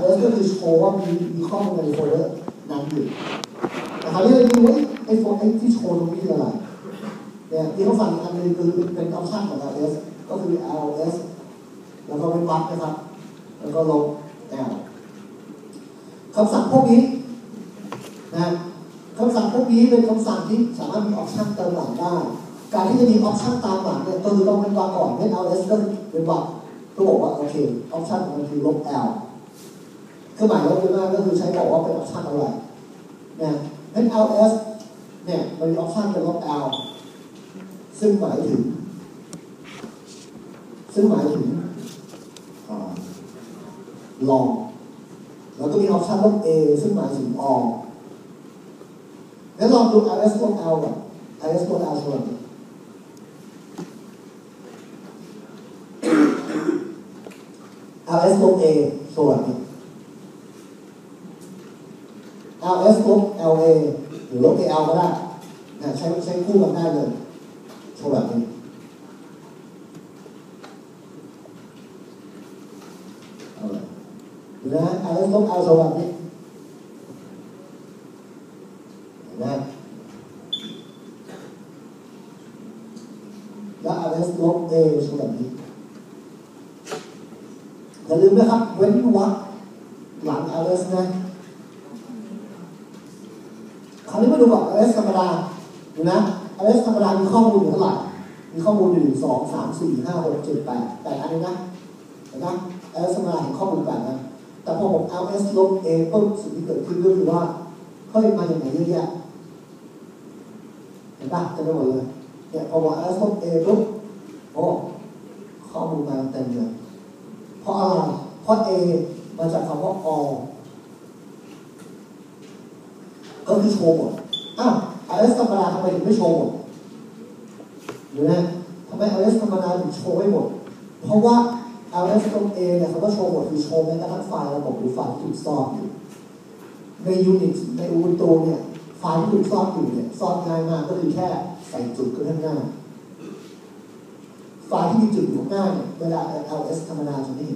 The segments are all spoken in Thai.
ls ก็คือโชว์ว่ามีข้อมูลในโฟลเดอร์นั้นอยู่แต่คราวนี้เราดูว่าไอ้ที่โชว์ตรงนี้คืออะไรเนี่ยที่เขาฟังอันนึงคือเป็นออปชั่นของ ls ก็คือ ls แล้วก็เป็นวัดนะครับแล้วก็ลบ l คำสั่งพวกนี้นะคำสั่งพวกนี้เป็นคำสั่งที่สามารถมีออปชั่นเติมหลังได้การที่จะมีออปชั่นตามหลังเนี่ยก็คือต้องเป็นวรรคก่อนเป็น ls ก็เป็นวรรคก็บอกว่าโอเคออปชั่นของมันคือลบ l คือหมายลบง่ายๆก็คือใช้บอกว่าเป็นออปชั่นอะไรเนี่ยเป็น ls เนี่ยมันมีออปชั่นเป็นลบ l ซึ่งหมายถึงลองแล้วก็มีออปชั่นลบ a ซึ่งหมายถึง all งั้นลองดู ls ลบ l ก่อน ls ลบ l ส่วนls ลบ a ส่วน ls ลบ la หรือลบ al ก็ได้นะใช้คู่กันได้เลยโชว์แบบนี้เอาเลยดูนะ ls ลบ l โชว์แบบนี้เห็นไหมแล้ว ls ลบ a โชว์แบบนี้อย่าลืมนะครับเว้นวรรคหลัง ls นะคราวนี้มาดูก่อน ls ธรรมดาดูนะ ls ธรรมดามีข้อมูลอยู่เท่าไหร่มีข้อมูลอยู่2 3 4 5 6 7 8 8อันนี้นะเห็นไหม ls ธรรมดาเห็นข้อมูล8นะแต่พอผม ls ลบ a ปุ๊บสิ่งที่เกิดขึ้นก็คือว่าเฮ้ยมาจากไหนเยอะแยะเห็นป่ะจะไม่หมดเลยเนี่ยพอบอก ls ลบ a ปุ๊บโอ้ข้อมูลมาเต็มเลยเพราะอะไรเพราะ a มาจากคำว่า all ก็คือโชว์หมดอ้าว ls ธรรมดาทำไมถึงไม่โชว์หมดหรือไงทำไม ls ธรรมดาถึงโชว์ไม่หมดเพราะว่า ls ตรง a เนี่ยคำว่าโชว์หมดคือโชว์แม้กระทั่งไฟล์ระบบหรือไฟล์ที่ถูกซ่อนอยู่ใน Unix ใน Ubuntu เนี่ยไฟล์ที่ถูกซ่อนอยู่เนี่ยซ่อนง่ายมากก็คือแค่ใส่จุดขึ้นข้างหน้าไฟล์ที่มีจุดอยู่ข้างหน้าเนี่ยเวลา ls ธรรมดาจะไม่เห็น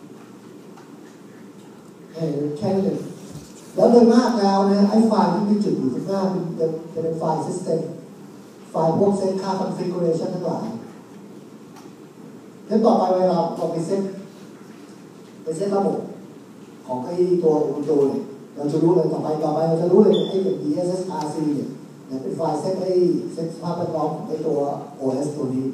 แค่นี้เลยแล้วโดยมากแล้วนะไอ้ไฟล์ที่มีจุดอยู่ข้างหน้าจะเป็นไฟล์ system ไฟล์พวกเซตค่า configuration ทั้งหลายแล้วต่อไปเวลาเราไปเซตระบบของไอ้ตัว Ubuntu เนี่ยเราจะรู้เลยต่อไปเราจะรู้เลยไอ้อย่าง ESSRC เนี่ยเป็นไฟล์เซตสภาพแวดล้อมของไอ้ตัว OS ตัวนี้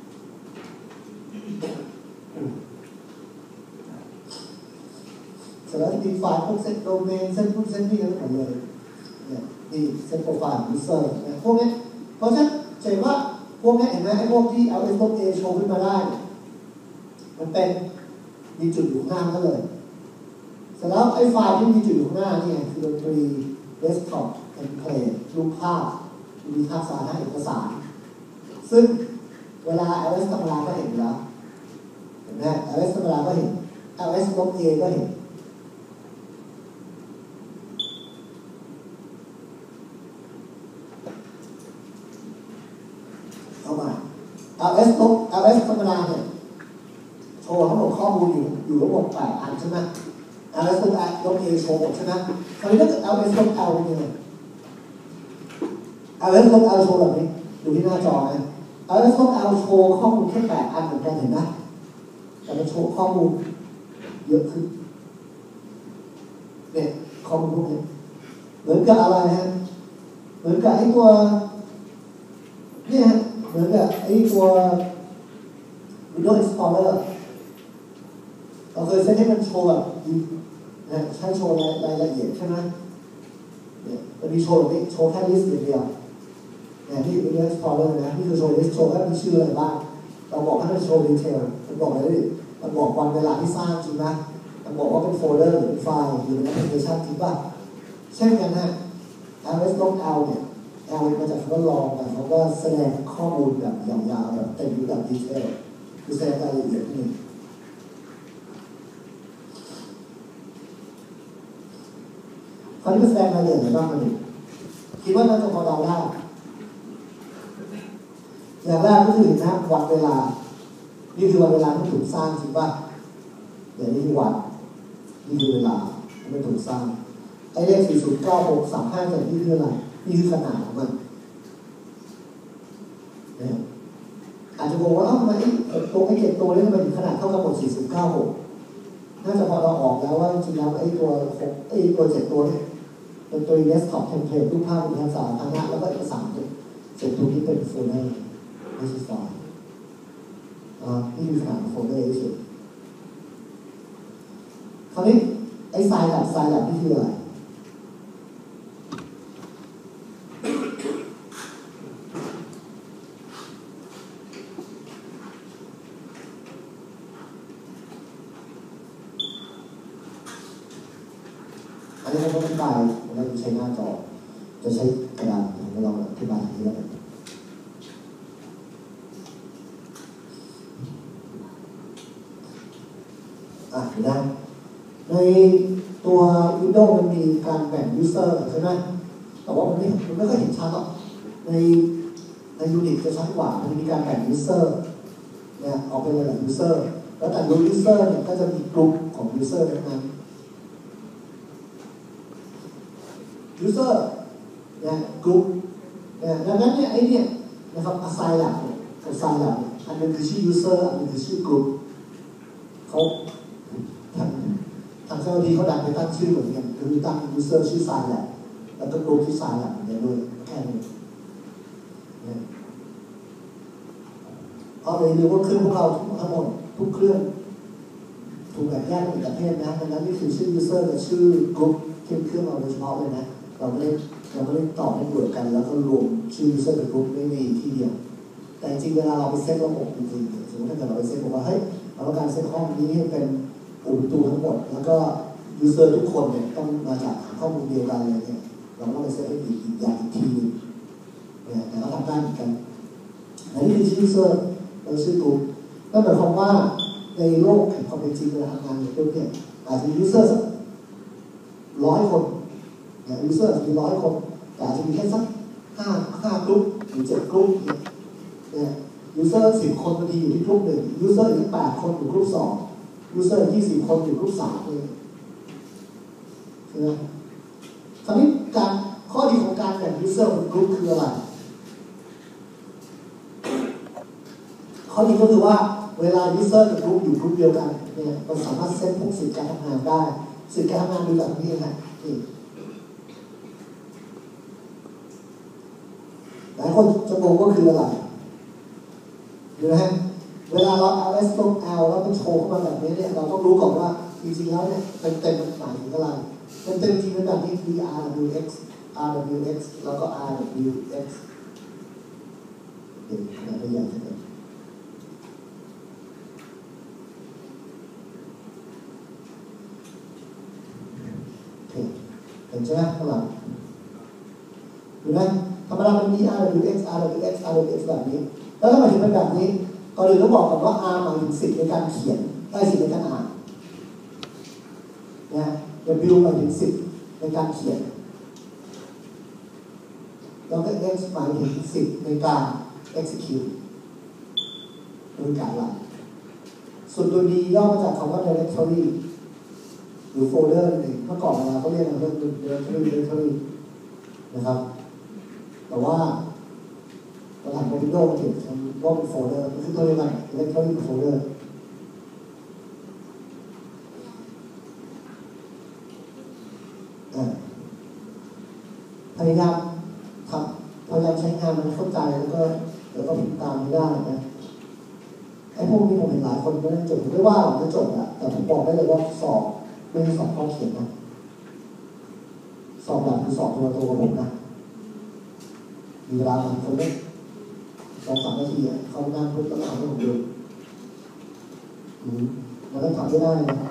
เสร็จแล้วมีไฟล์พวกเซตโดเมนเซตพวกเซตนี่กันหมดเลยเนี่ยนี่เซตโปรไฟล์ user เนี่ยพวกนี้เพราะฉะนั้นจะเห็นว่าพวกนี้เห็นไหมไอ้พวกที่เอา s ลบ a โชว์ขึ้นมาได้มันเป็นมีจุดอยู่ข้างหน้านั่นเลยเสร็จแล้วไอ้ไฟล์ที่มีจุดอยู่ข้างหน้านี่คือดนตรี desktop template รูปภาพมีภาพสารเอกสารซึ่งเวลา ls ธรรมดาก็เห็นแล้วเห็นไหม ls ธรรมดาก็เห็น ls ลบ a ก็เห็นเข้ามา ls ลบ ls ธรรมดาเนี่ยโชว์ทั้งหมดข้อมูลอยู่ระบบ8อันใช่ไหม ls ลบ a โชว์หมดใช่ไหมคราวนี้ถ้าเกิด ls ลบ l เป็นยังไง ls ลบ l โชว์แบบนี้ดูที่หน้าจอนะ ls ลบ l โชว์ข้อมูลแค่8อันเหมือนกันเห็นไหมแต่มันโชว์ข้อมูลเยอะขึ้นเนี่ยข้อมูลพวกนี้เหมือนกับอะไรฮะเหมือนกับไอ้ตัวเนี่ยเหมือนกับไอ้ตัว Windows Explorer เราเคยเซตให้มันโชว์แบบใช้โชว์รายละเอียดใช่ไหมเนี่ยมันมีโชว์แบบนี้โชว์แค่ลิสต์อย่างเดียวเนี่ยที่ Windows Explorer นะนี่คือโชว์ลิสต์โชว์แค่มีชื่ออะไรบ้างเราบอกให้มันโชว์ดีเทลมันบอกอะไรดิมันบอกวันเวลาที่สร้างจริงไหมมันบอกว่าเป็นโฟลเดอร์หรือเป็นไฟล์หรือเป็นแอปพลิเคชันจริงป่ะเช่นกันฮะ ls ลบ l เนี่ย l มาจากคำว่าลองแต่เขาก็แสดงข้อมูลแบบยาวๆแบบเต็มแบบดีเทลคือแสดงรายละเอียดนี่คราวนี้แสดงรายละเอียดอะไรบ้างมาดูคิดว่าน่าจะพอเดาได้อย่างแรกก็คือนะวันเวลานี่คือวันเวลาที่ถูกสร้างจริงป่ะอย่างนี้คือวันนี่คือเวลาที่มันถูกสร้างไอ้เลข409635นี่คืออะไรนี่คือขนาดของมันอาจจะบอกว่าทำไม6ตัวไม่7ตัวนี่ทำไมถึงขนาดเท่ากันหมด4096น่าจะพอเราออกแล้วว่าจริงๆแล้วไอ้ตัว7ตัวนี้เป็นตัว desktop template รูปภาพเป็นภาษาพาหนะแล้วก็เอกสาร7ตัวนี้เป็นโฟลเดอร์ไม่ใช่ไฟล์นี่คือขนาดโฟลเดอร์ที่สุดคราวนี้ไอ้ไซล์แบบนี่คืออะไรอันนี้เราต้องอธิบายเราจะใช้หน้าจอจะใช้กระดาษเราลองอธิบายทีละเห็นไหมในตัว Windows มันมีการแบ่ง user ใช่ไหมแต่ว่ามันไม่ค่อยเห็นชัดหรอกใน Unix จะชัดกว่ามันมีการแบ่ง user เนี่ยออกเป็นหลาย user แล้วแต่ละ user เนี่ยก็จะมีกลุ่มของ user นั้น user เนี่ยกลุ่มเนี่ยดังนั้นเนี่ยไอ้เนี่ยนะครับ assign หลักกับ assign หลักอันนึงคือชื่อ user อันนึงคือชื่อกลุ่มเขาทางเจ้าหน้าที่เขาดันไปตั้งชื่อเหมือนกันคือตั้ง user ชื่อ assign หลักแล้วก็กลุ่มชื่อ assign หลักเนี่ยด้วยแค่นี้เพราะเลยรู้ว่าเครื่องพวกเราทั้งหมดทุกเครื่องถูกแบ่งแยกเป็นประเภทนะดังนั้นนี่คือชื่อ user กับชื่อกลุ่มเครื่องเราโดยเฉพาะเลยนะเราไม่ได้ต่อให้เบิกกันแล้วก็รวมชื่อ user กับกลุ่มไม่มีที่เดียวแต่จริงเวลาเราไปเซตระบบจริงๆสมมติถ้าเกิดเราไปเซตบอกว่าเฮ้ยเราต้องการเซตห้องนี้ให้เป็นUbuntuทั้งหมดแล้วก็ user ทุกคนเนี่ยต้องมาจากข้อมูลเดียวกันเลยเนี่ยเราต้องไปเซตให้อีกอย่างอีกทีนึงเนี่ยแต่เราทำได้เหมือนกันอันนี้คือชื่อ user เราชื่อกลุ่มนั่นหมายความว่าในโลกแห่งความเป็นจริงเวลาทำงานในกลุ่มเนี่ยอาจจะมี user 100 คนเนี่ย user จะมี100 คนแต่อาจจะมีแค่สัก5กลุ่มหรือ7กลุ่มเนี่ย user 10 คนบางทีอยู่ที่กลุ่มหนึ่ง user อีก8 คนอยู่กลุ่ม2 user 20 คนอยู่กลุ่ม3เลยใช่ไหมคราวนี้ข้อดีของการแบ่ง user เป็นกลุ่มคืออะไรข้อดีก็คือว่าเวลา user กับกลุ่มอยู่กลุ่มเดียวกันเนี่ยเราสามารถเซตพวกสิทธิการทำงานได้สิทธิการทำงานดูแบบนี้นะนี่หลายคนจะงงว่าคืออะไรดูนะฮะเวลาเรา ls ลง l แล้วเป็นโชว์เข้ามาแบบนี้เนี่ยเราต้องรู้ก่อนว่าจริงๆแล้วเนี่ยเต็มมันหมายถึงอะไรเต็มจริงเป็นแบบนี้ drwx rwx แล้วก็ rwx เดี๋ยวเราไปอย่างนี้เห็นใช่ไหมข้างหลังดูนะธรรมดามันมี rwx rwx rwx แบบนี้แล้วทำไมถึงเป็นแบบนี้ก่อนอื่นต้องบอกก่อนว่า r หมายถึงสิทธิ์ในการเขียนได้สิทธิ์ในการอ่านนะ w หมายถึงสิทธิ์ในการเขียนแล้วก็ x หมายถึงสิทธิ์ในการ execute โดยการรันส่วนตัว d ย่อมาจากคำว่า directory หรือโฟลเดอร์หนึ่งเมื่อก่อนเวลาเขาเรียกกันเรื่อง directory นะครับแต่ว่าตอนหลังใน Windows มันเขียนว่าเป็นโฟลเดอร์คือตัวเดียวกัน directory กับโฟลเดอร์พยายามใช้งานมันเข้าใจแล้วก็ติดตามไม่ได้นะไอ้พวกนี้ผมเห็นหลายคนไม่ได้จบผมไม่ว่าหรอกไม่จบอะแต่ผมบอกได้เลยว่าสอบไม่ใช่สอบข้อเขียนนะสอบแบบคือสอบตัวกับผมนะมีเวลาบางคนไม่2-3 นาทีเขานั่งพูดต้องทำให้ผมดูมันต้องทำไม่ได้นะ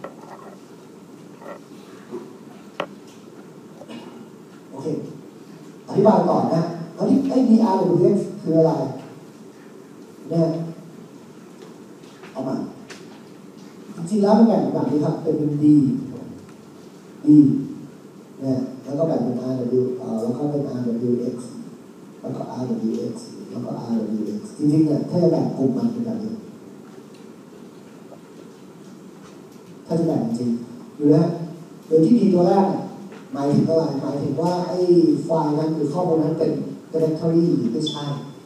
โอเคอธิบายต่อนะแล้วที่ไอ้ drwx คืออะไรเนี่ยเอามาจริงๆแล้วมันแบ่งแบบนี้ครับเป็น d เนี่ยแล้วก็แบ่งเป็น rw แล้วก็เป็น rwx แล้วก็ rwx แล้วก็ rwx จริงๆเนี่ยถ้าจะแบ่งกลุ่มมันเป็นแบบนี้ถ้าจะแบ่งจริงอยู่แล้วโดยที่ D ตัวแรกหมายถึงอะไรหมายถึงว่าไอ้ไฟล์นั้นหรือข้อมูลนั้นเป็น directory หรือไม่ใช่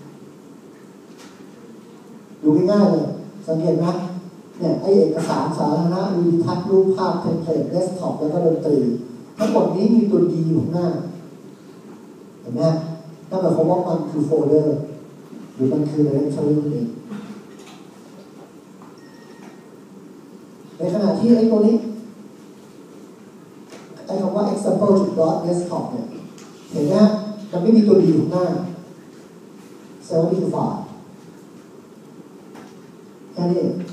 ดูง่ายๆเลยสังเกตไหมเนี่ยไอ้เอกสารสาธารณะวิดีทัศน์รูปภาพเทมเพลตเดสก์ท็อปแล้วก็ดนตรีทั้งหมดนี้มีตัว D อยู่ข้างหน้าเห็นไหมนั่นหมายความว่ามันคือโฟลเดอร์หรือมันคือ directory เองในขณะที่ไอ้ตัวนี้ไอ้คำว่า example.desktop เนี่ยเห็นไหมมันไม่มีตัว D อยู่ข้างหน้าแสดงว่านี่คือไฟล์แค่นี้เอง